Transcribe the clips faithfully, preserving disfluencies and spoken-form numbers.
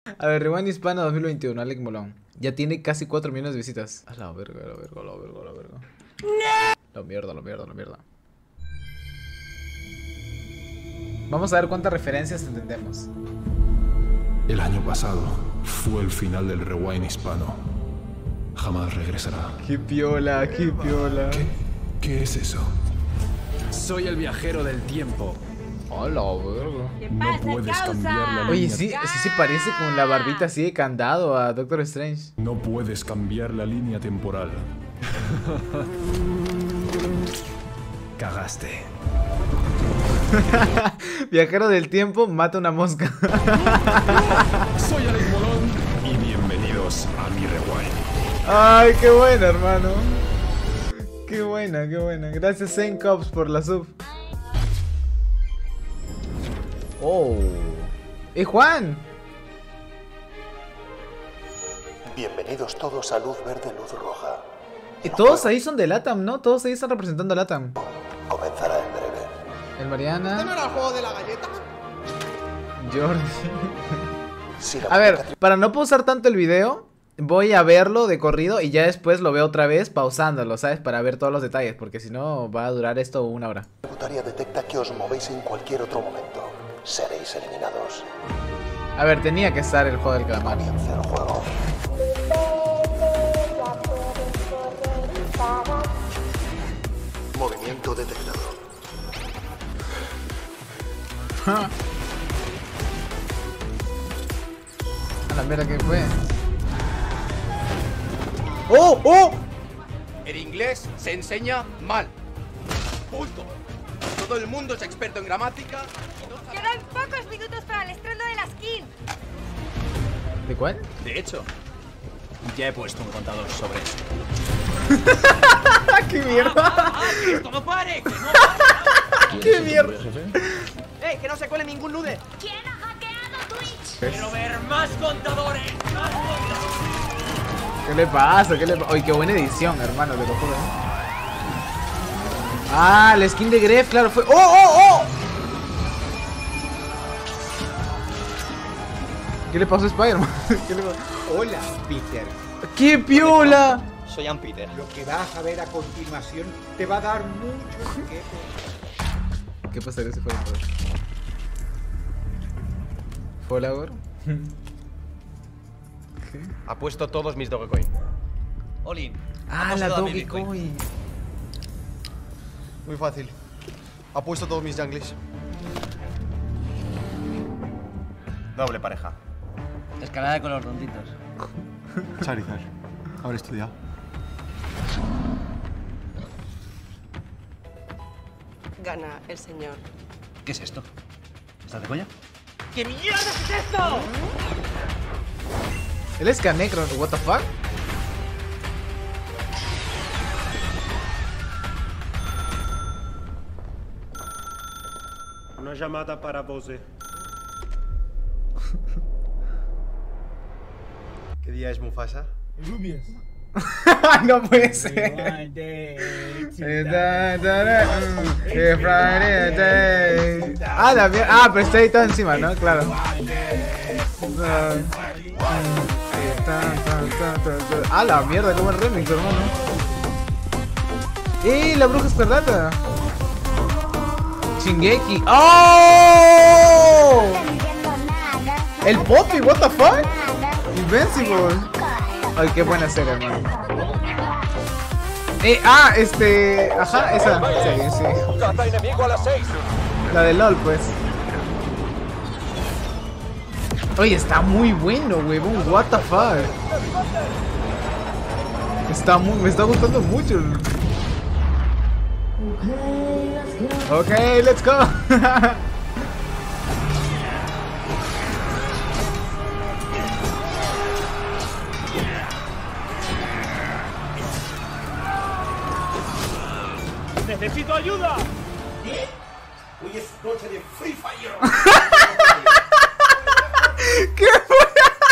A ver, Rewind Hispano dos mil veintiuno, Alec Molón. Ya tiene casi cuatro millones de visitas. A la verga, la verga, la verga, la verga. La mierda, la mierda, la mierda. Vamos a ver cuántas referencias entendemos. El año pasado fue el final del Rewind Hispano. Jamás regresará. Qué piola, qué piola. ¿Qué? ¿Qué es eso? Soy el viajero del tiempo. Hola, verga. ¿Qué No pasa, puedes causa? cambiar la Oye, línea. sí, sí se parece con la barbita así de candado a Doctor Strange. No puedes cambiar la línea temporal. Cagaste. Viajero del tiempo mata una mosca. Soy Alec Molón y bienvenidos a mi Rewind. Ay, qué buena, hermano. Qué buena, qué buena. Gracias, Zen Cops, por la sub. Oh. ¡Eh, Juan! Bienvenidos todos a Luz Verde, Luz Roja. Y todos ahí son de LATAM, ¿no? Todos ahí están representando a LATAM. Comenzará en breve. El Mariana. ¿Este no era el juego de la galleta? Jordi. Si la A ver, muñeca para no pausar tanto el video, voy a verlo de corrido y ya después lo veo otra vez pausándolo, ¿sabes? Para ver todos los detalles, porque si no va a durar esto una hora. tributaria detecta que os movéis en cualquier otro momento. Seréis eliminados. A ver, tenía que estar el juego del calamar. Comienza el juego. Movimiento detectado. A la mierda, ¿qué fue? ¡Oh! ¡Oh! El inglés se enseña mal. Punto. Todo el mundo es experto en gramática. y no sabe- Quedan pocos minutos para el estreno de la skin. ¿De cuál? De hecho, ya he puesto un contador sobre esto. ¡Qué mierda! ¡Que esto no pare! ¡Que no pare! ¡Qué mierda! ¡Eh! ¡Que no se cuele ningún nude! ¿Quién ha hackeado Twitch? ¡Quiero ver más contadores! ¡Más contadores! ¿Qué le pasa? ¿Qué le pasa? Oye, qué buena edición, hermano, te lo juro, ¿eh? Ah, la skin de Gref, claro, fue... ¡Oh, oh, oh! ¿Qué le pasó a Spider-Man? ¿Qué le pasó? Hola, Peter. ¡Qué piola! Soy Ann Peter. Lo que vas a ver a continuación te va a dar mucho chiquete. ¿Qué pasaría si fuera un poder? ¿Folagor? ¿Qué? Apuesto todos mis Dogecoin. Olin. Ah, la Dogecoin. Muy fácil. Apuesto todos mis jungles. Doble pareja. Escalada con los ronditos. Charizard. Habré estudiado. Gana el señor. ¿Qué es esto? ¿Estás de coña? ¿Qué mierda es esto? ¿Él es Canecron? ¿What the fuck? Una llamada para Bose. ¿Qué día es Mufasa? No puede ser. Ah, la mierda. Ah, pero está ahí todo encima, ¿no? Claro. Ah, la mierda, como el remix, hermano. ¡Eh! La bruja escarlata. Shingeki. ¡Oh! El Poppy, what the fuck? Invincible. Ay, qué buena serie, hermano. Eh, ah, este... Ajá, esa. Sí, sí. La de LOL, pues. Oye, está muy bueno, huevón. What the fuck. Está muy... Me está gustando mucho. Ok, let's go. ¡Necesito ayuda! Hoy es noche de Free Fire. ¿Qué fue?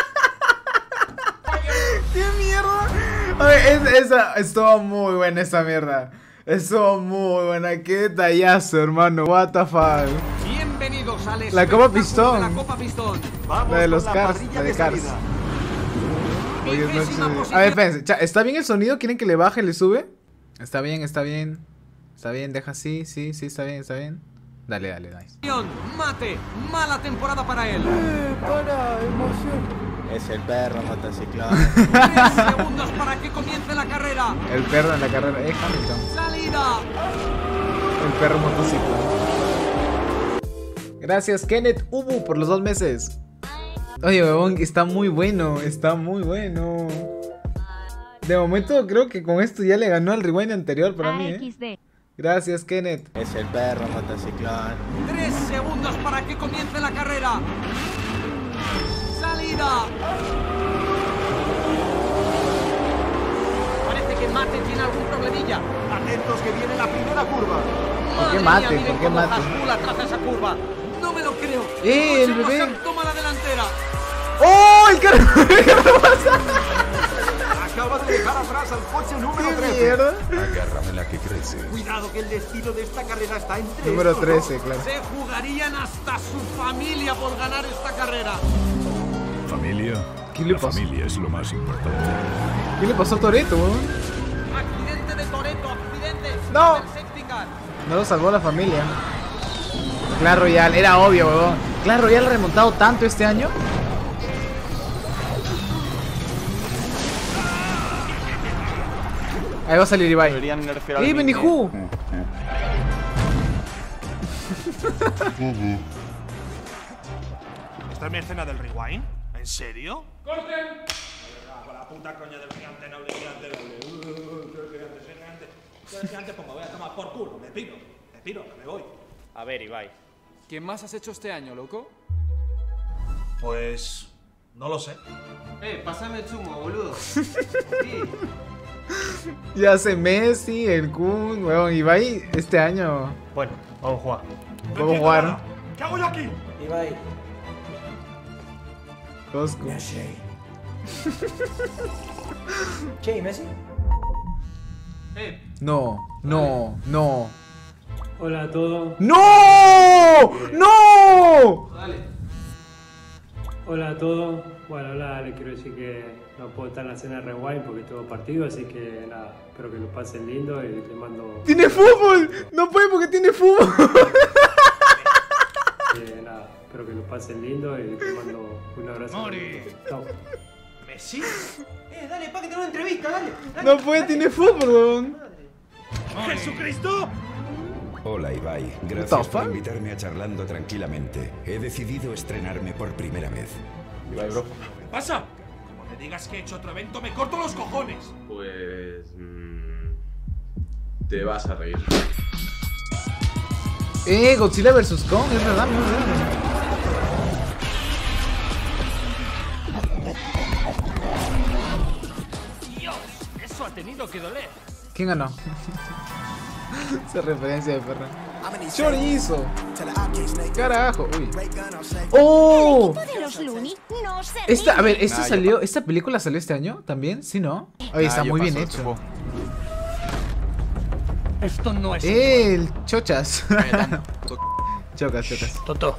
¿Qué mierda? Ay, es, esa, estuvo muy buena esa mierda. Estuvo muy buena. Qué detallazo, hermano. What the fuck. Bienvenidos al La Copa espectáculo Pistón. de la Copa Pistón. Vamos La de los con Cars, parrilla la de de Cars. salida. Hoy es Vigésima noche de- posición. A ver, espérense, cha- ¿está bien el sonido? ¿Quieren que le baje, le sube? Está bien, está bien. Está bien, deja así, sí, sí, está bien, está bien. Dale, dale, nice. Mate, mala temporada para él. Para, emoción. Es el perro motociclón. Tres segundos para que comience la carrera. El perro en la carrera, eh, Hamilton. Salida. El perro motociclo. Gracias, Kenneth Ubu, por los dos meses. Oye, huevón, está muy bueno, está muy bueno. De momento creo que con esto ya le ganó al rewind anterior para mí, eh. Gracias, Kenneth. Es el perro motociclón. Tres segundos para que comience la carrera. Salida. Parece que Mate tiene algún problemilla. Atentos que viene la primera curva. ¿Por qué Madre Mate? mía, miren ¿Por qué cómo Mate? Hasbulla traza esa curva. No me lo creo. ¡Eh, el Coche bebé! Mozart toma la delantera. ¡Oh, el carro! ¡El carro pasa! Acaba de dejar atrás al coche número ¡Qué trece. mierda! Agárrame la que crece. Cuidado que el destino de esta carrera está entre Número estos trece, dos. claro. Se jugarían hasta su familia por ganar esta carrera. ¿Familia? ¿Qué le La pasó? familia es lo más importante. ¿Qué le pasó a Toretto, weón? Accidente de Toretto, accidente. No. Del safety car. No lo salvó la familia. Clash Royale, era obvio, weón. Clash Royale ha remontado tanto este año. Ahí va a salir Ibai. Deberían nerfear al ¡Eh, Minnie. Benijú! ¿Esta es mi escena del rewind? ¿En serio? ¡Corten! Con la puta coña del gigante, no gigante, gigante, gigante. Gigante, pues me voy a tomar por culo. Me piro, me piro, me voy. A ver, Ibai. ¿Qué más has hecho este año, loco? Pues... no lo sé. Eh, pásame el zumo, boludo. Ya hace Messi, el Kun, weón. Ibai este año. Bueno, vamos a jugar. Vamos a jugar. ¿Qué hago yo aquí? Ibai. Cosco. Che, ¿y Messi? No, no, no. Hola a todos. ¡No! ¡No! Dale. Hola a todos. Bueno, nada, les quiero decir que no puedo estar en la cena de Rewind porque tengo partido, así que nada, espero que lo pasen lindo y les mando... ¡Tiene fútbol! ¡No puede porque tiene fútbol! Eh, nada, espero que lo pasen lindo y les mando un abrazo. Mori. Chao. ¿Messi? Eh, dale, pa, que tengo una entrevista, dale. dale. No puede, tiene fútbol, weón. ¡Jesucristo! Hola Ibai, gracias por invitarme a Charlando Tranquilamente. He decidido estrenarme por primera vez. Ibai, bro. ¿Qué pasa? Como me digas que he hecho otro evento, me corto los cojones. Pues... Mmm, te vas a reír. Eh, Godzilla versus Kong, es verdad, no es verdad. Dios, eso ha tenido que doler. ¿Quién ganó? Esa referencia de perra. ¡Chorizo! ¡Carajo! ¡Uy! ¡Oh! De los Looney no se Esta, a ver, ríen. ¿esto salió? ¿Esta película salió este año también? ¿Sí, no? Oye, está muy bien hecho. Esto no es... ¡Eh! El chochas. Chocas, chocas. Toto.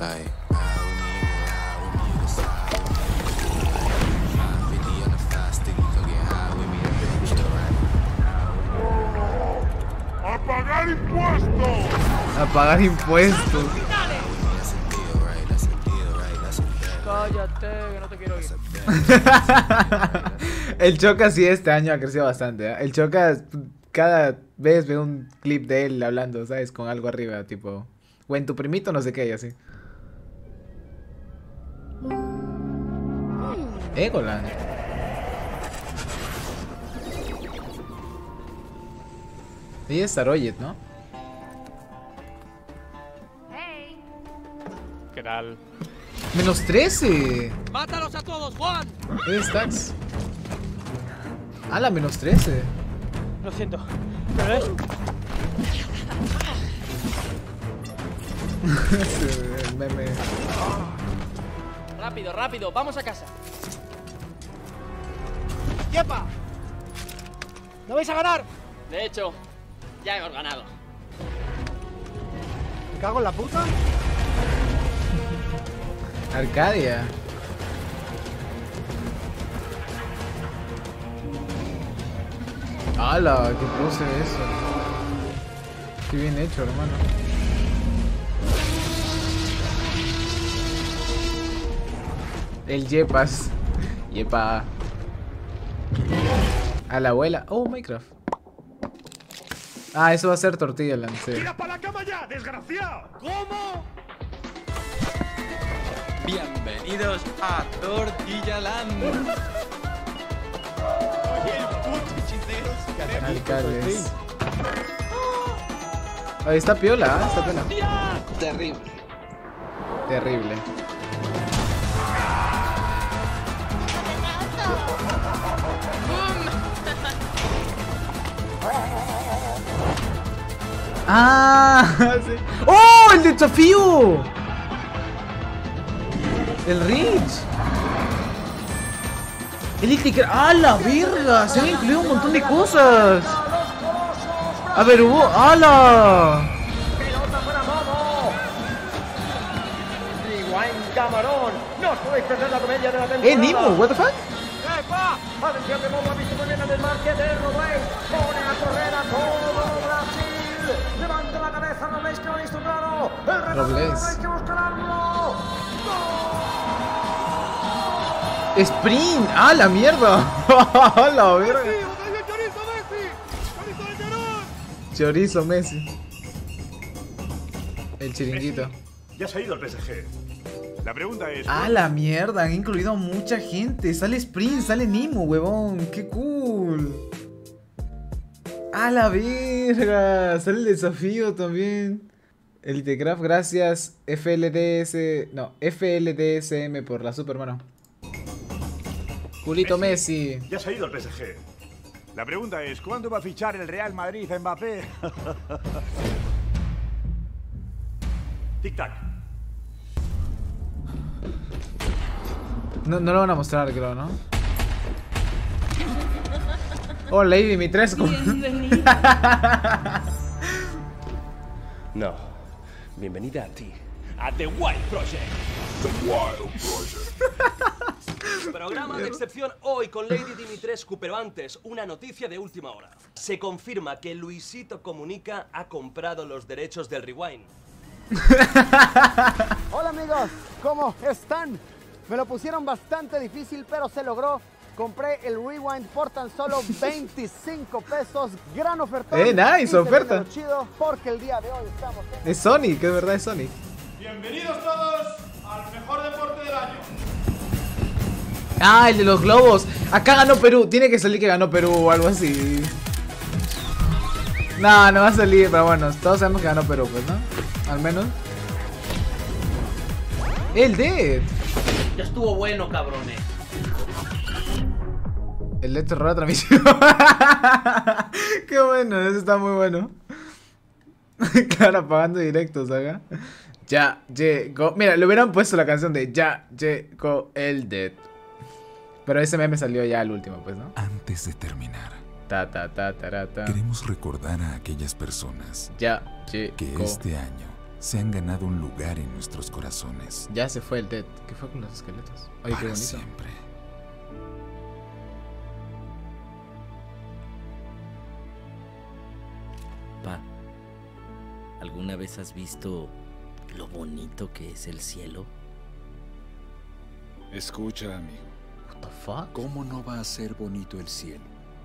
¡A pagar impuestos! A pagar impuestos. Cállate, que no te quiero ir. El Chocas sí este año ha crecido bastante, ¿eh? El Chocas cada vez veo un clip de él hablando, ¿sabes? Con algo arriba, tipo... O en tu primito, no sé qué, y así. Egoland. Ella es Saroyet, ¿no? ¿Qué tal? Menos trece. ¡Mátalos a todos, Juan! ¿Qué stacks? Ah, la menos trece. Lo siento, pero es... El meme. Rápido, rápido, vamos a casa. ¡Yepa! ¿No vais a ganar? De hecho, ya hemos ganado. ¿Me cago en la puta? Arcadia. ¡Hala! ¡Qué pose eso! ¡Qué bien hecho, hermano! El Yepas. Yepa. A la abuela. Oh, Minecraft. Ah, eso va a ser tortilla lance. ¡Tira para la cama ya, desgraciado! ¿Cómo? Bienvenidos a Tortilla Land. Oye, el puto hechicero. Alcaldes. Ahí está piola, ¿eh? Está piola. Terrible. Terrible. ¡Ah! Sí. ¡Oh! ¡El desafío! El Rich. El Elite. ¡Ah, la verga! Se han incluido un montón de cosas. A ver, hubo. ¡Hala! ¡Pelota para Momo! Rewind Camarón. No podéis perder la comedia de la temporada. ¡Eh, Nimo! ¿What the fuck? ¡Epa! Atención que Momo ha visto muy bien el desmarque de Robay. Pone a correr a todo Brasil. Levanta la cabeza, no veis que lo ha visto claro. El retorno no veis que buscarlo. ¡Sprint! ¡Ah, la mierda! ¡Ah, la verga! Chorizo Messi. El chiringuito. Messi, ya se ha ido el P S G. La pregunta es... ¡Ah, la mierda! Han incluido a mucha gente. Sale Sprint, sale Nimo, huevón. ¡Qué cool! ¡Ah, la verga! Sale el desafío también. Elitecraft, gracias. F L D S... No, F L D S M por la super, mano. Culito Messi, Messi. Ya se ha ido el P S G. La pregunta es, ¿cuándo va a fichar el Real Madrid a Mbappé? Tic-tac. No, no lo van a mostrar, creo, ¿no? Oh, Lady Dimitrescu. No. Bienvenida a ti. A The Wild Project. The Wild Project. Programa de excepción hoy con Lady Dimitrescu, pero antes, una noticia de última hora. Se confirma que Luisito Comunica ha comprado los derechos del Rewind. Hola amigos, ¿cómo están? Me lo pusieron bastante difícil, pero se logró. Compré el Rewind por tan solo veinticinco pesos. Gran oferta. Eh, nice, oferta. Chido porque el día de hoy estamos en... Es Sonic, es verdad, es Sonic. Bienvenidos todos al mejor deporte del año. Ah, el de los globos. Acá ganó Perú. Tiene que salir que ganó Perú o algo así. No, no va a salir, pero bueno, todos sabemos que ganó Perú, pues, ¿no? Al menos. El Dead. Ya estuvo bueno, cabrones. El Dead cerró la transmisión. Qué bueno, eso está muy bueno. Claro, apagando directos acá. Ya llegó. Mira, le hubieran puesto la canción de Ya llegó el Dead. Pero ese meme salió ya al último, pues, ¿no? Antes de terminar, ta, ta, ta, ta, ta. queremos recordar a aquellas personas ya llegó. que este año se han ganado un lugar en nuestros corazones. Ya se fue el Dead. ¿Qué fue con los esqueletos? Ay, qué bonito. Siempre. Pa, ¿alguna vez has visto lo bonito que es el cielo? Escucha, amigo. What the fuck? ¿Cómo no va a ser bonito el cielo?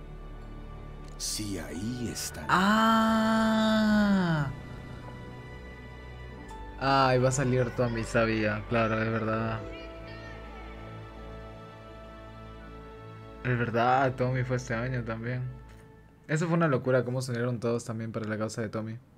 Si ahí está. Ah. Ay, va a salir Tommy, sabía. Claro, es verdad. Es verdad, Tommy fue este año también. Eso fue una locura, cómo se unieron todos también para la causa de Tommy.